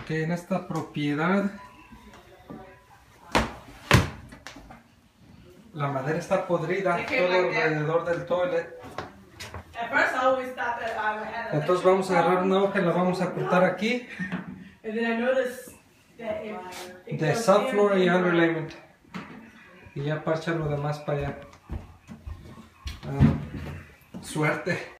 porque en esta propiedad la madera está podrida todo alrededor del toilet. Entonces vamos a agarrar una hoja y la vamos a cortar aquí de subfloor y underlayment y ya parchar lo demás para allá. Suerte.